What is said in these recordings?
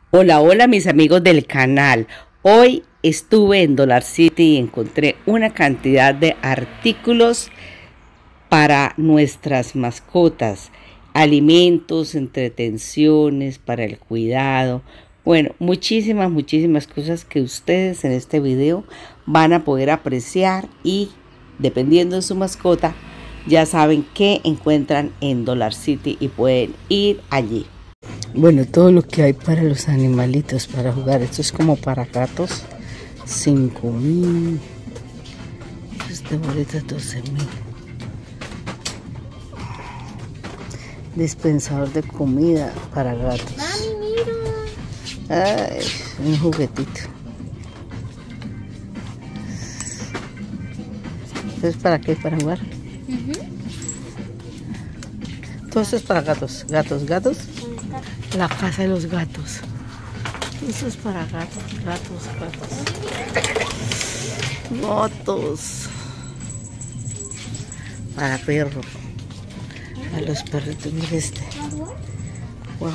Hola, hola mis amigos del canal. Hoy estuve en Dollar City y encontré una cantidad de artículos para nuestras mascotas, alimentos, entretenciones, para el cuidado. Bueno, muchísimas cosas que ustedes en este video van a poder apreciar y dependiendo de su mascota, ya saben que encuentran en Dollar City y pueden ir allí. Bueno, todo lo que hay para los animalitos para jugar. Esto es como para gatos. 5.000. Este boleto 12.000. Dispensador de comida para gatos. Mami, mira. Ay, un juguetito. ¿Esto es para qué? ¿Para jugar? Todo esto es para gatos. Gatos. La casa de los gatos. Eso es para gatos. Motos. Para perro. A los perritos. Mira este. Wow.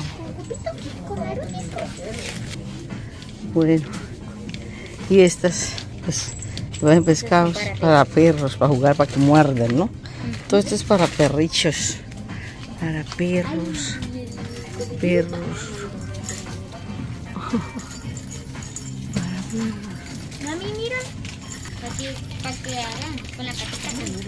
Bueno. Y estas, pues, llevan pescados para perros, para jugar, para que muerdan, ¿no? Todo esto es para perrichos. Para perros. Mami, mira. Para que hagan con la patita.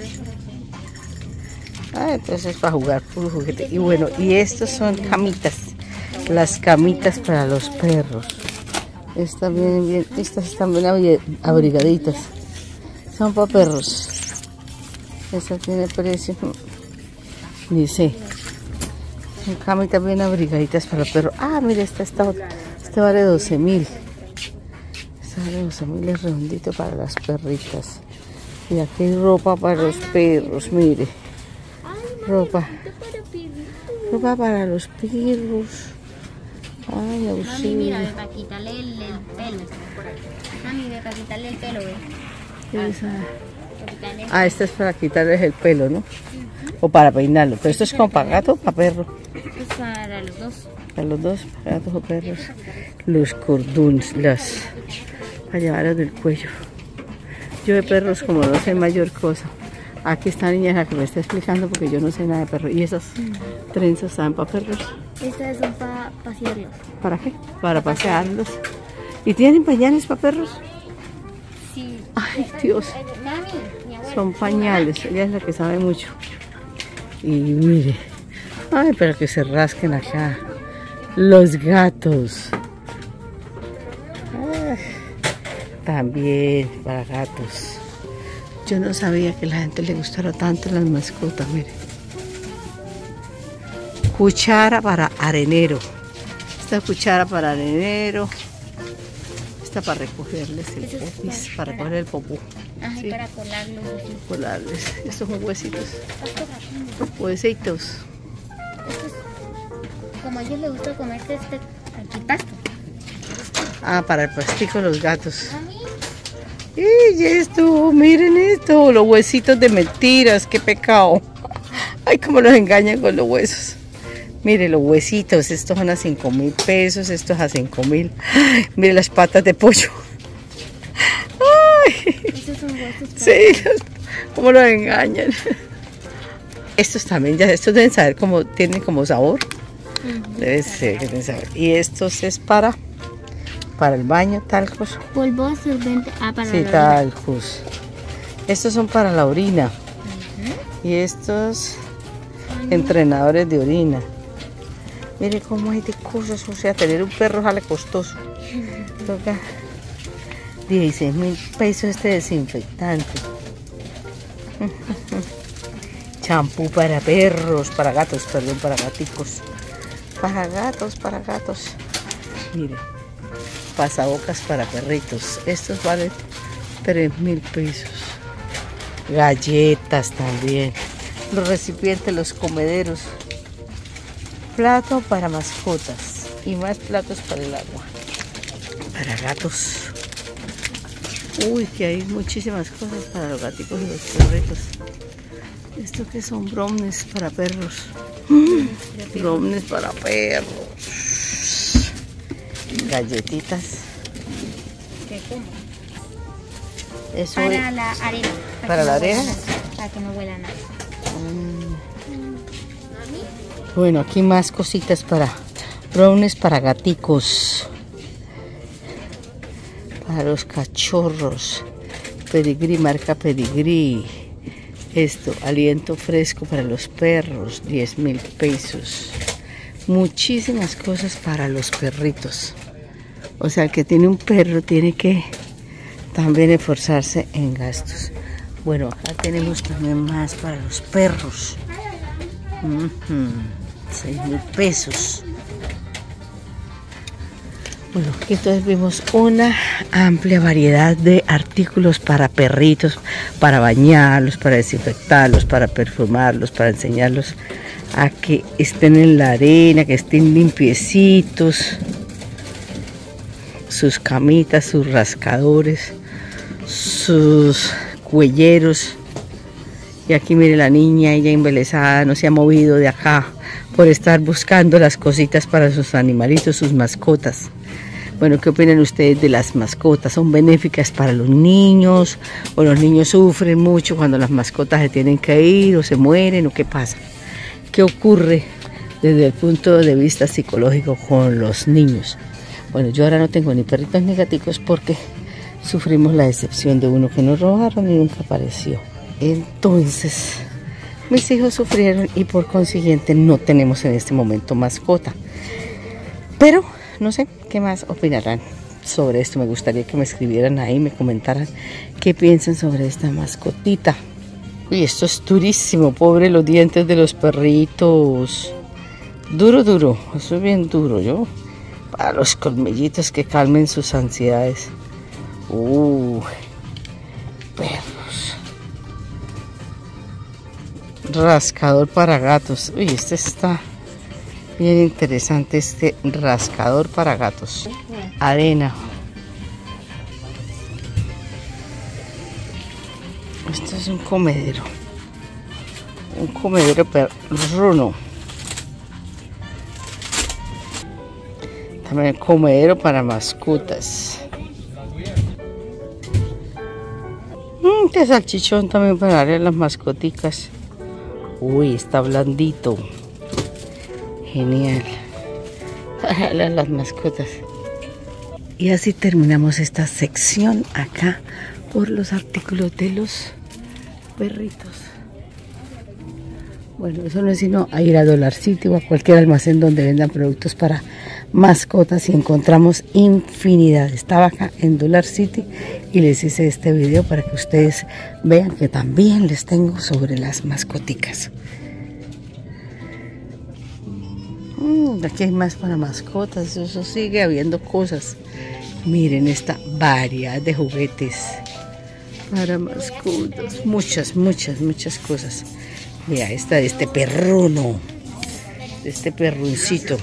Entonces para jugar puro juguete. Y bueno, y estos son camitas. Las camitas para los perros. Estas están bien abrigaditas. Son para perros. Esta tiene precio. Dice. Son camitas bien abrigaditas para perros. Ah, mira, este vale 12.000. Este vale 12.000, es redondito para las perritas. Y aquí hay ropa para los perros, mire. Ropa para los perros. Ay, auxilio. Mami, mira, ve para quitarle el pelo. Mami, ve para quitarle el pelo, ve. Esta es para quitarles el pelo, ¿no? O para peinarlo. Pero esto es como para gato o para perro. Es para los dos. Para los dos, para gatos o perros. Los cordones, para llevarlos del cuello. Yo de perros como no sé mayor cosa. Aquí está niña la que me está explicando porque yo no sé nada de perros. ¿Y esas trenzas están para perros? Estas son para pasearlos. ¿Para qué? Para pasearlos. ¿Y tienen pañales para perros? Sí. Ay, Dios. Mami, mi abuela. Son pañales. Ella es la que sabe mucho. Y mire. Ay, pero que se rasquen acá. Los gatos. También para gatos. Yo no sabía que a la gente le gustara tanto las mascotas, mire. Cuchara para arenero. Esta cuchara para arenero. Esta para recogerles el popis, para recoger el popó. Ajá, Sí. para colarlos. Colarles. Estos son huesitos. Huesitos. Como a ellos les gusta comerse aquí pasto. Para el pastico de los gatos. Mami. Y esto, miren esto, los huesitos de mentiras, qué pecado. Ay, cómo los engañan con los huesos. Mire los huesitos, estos son a 5.000 pesos, estos a 5.000. Mire las patas de pollo. Ay, Esos son huesos para... sí, cómo los engañan. Estos también, estos deben saber cómo, tienen como sabor. Debe ser que tienen sabor. Y estos es para el baño, talcos. Polvo absorbente. Para Sí, la talcos. Estos son para la orina. Y estos entrenadores de orina. Mire cómo hay de cosas. O sea, tener un perro sale costoso. Toca 16.000 pesos este desinfectante. Champú para perros, para gatos, perdón, para gaticos. Para gatos. Mire. Pasabocas para perritos. Estos valen 3.000 pesos. Galletas también. Los recipientes, los comederos. Plato para mascotas. Y más platos para el agua. Para gatos. Uy, que hay muchísimas cosas para los gaticos y los perritos. Esto que son brownies para perros. Brownies para perros. galletitas. ¿Qué como? Eso Para es la arena. ¿para la arena? Para que no huela nada. Bueno, aquí más cositas para brownies para gaticos, para los cachorros, Pedigrí, marca Pedigrí. Esto, aliento fresco para los perros, 10.000 pesos. Muchísimas cosas para los perritos. O sea, el que tiene un perro tiene que también esforzarse en gastos. Bueno, acá tenemos también más para los perros. 6.000 pesos. Bueno, aquí entonces vimos una amplia variedad de artículos para perritos, para bañarlos, para desinfectarlos, para perfumarlos, para enseñarlos a que estén en la arena, que estén limpiecitos. Sus camitas, sus rascadores, sus cuelleros. Y aquí mire la niña, ella embelesada, no se ha movido de acá por estar buscando las cositas para sus animalitos, sus mascotas. Bueno, ¿qué opinan ustedes de las mascotas? ¿Son benéficas para los niños? ¿O los niños sufren mucho cuando las mascotas se tienen que ir o se mueren? ¿O qué pasa? ¿Qué ocurre desde el punto de vista psicológico con los niños? Bueno, yo ahora no tengo ni perritos ni gaticos porque sufrimos la decepción de uno que nos robaron y nunca apareció. Entonces, mis hijos sufrieron y por consiguiente no tenemos en este momento mascota. Pero no sé qué más opinarán sobre esto. Me gustaría que me escribieran ahí, me comentaran qué piensan sobre esta mascotita. Uy, esto es durísimo, pobre los dientes de los perritos. Duro, duro, eso es bien duro, yo. Para los colmillitos que calmen sus ansiedades. Perros. Rascador para gatos. Uy, este está bien interesante, este rascador para gatos. Arena. Esto es un comedero. Un comedero perruno. También comedero para mascotas. Este salchichón también para darle a las mascoticas. Uy, está blandito. Genial. Para las mascotas. Y así terminamos esta sección acá por los artículos de los perritos. Bueno, eso no es sino a ir a Dollar City o a cualquier almacén donde vendan productos para mascotas y encontramos infinidad. Estaba acá en Dollar City y les hice este video para que ustedes vean que también les tengo sobre las mascoticas. Aquí hay más para mascotas, eso sigue habiendo cosas. Miren esta variedad de juguetes para mascotas, muchas cosas. Mira, esta de este perruno, de este perruncito.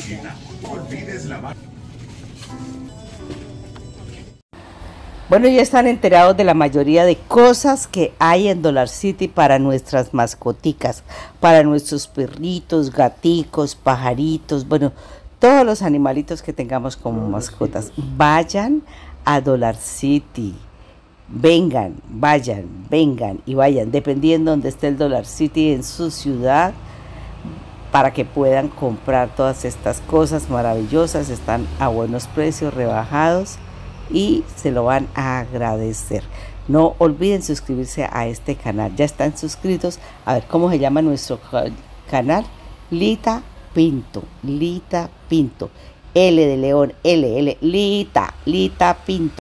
Bueno, ya están enterados de la mayoría de cosas que hay en Dollar City para nuestras mascoticas, para nuestros perritos, gaticos, pajaritos, bueno, todos los animalitos que tengamos como mascotas. Vayan a Dollar City. Vengan y vayan, dependiendo donde esté el Dollar City en su ciudad, para que puedan comprar todas estas cosas maravillosas. Están a buenos precios, rebajados, y se lo van a agradecer. No olviden suscribirse a este canal. Ya están suscritos. A ver, ¿cómo se llama nuestro canal? Lita Pinto. L de León, Lita Pinto.